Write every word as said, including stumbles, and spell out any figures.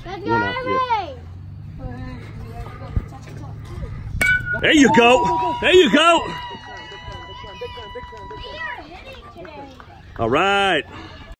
Let's go, Emily! There you go. There you go. All right.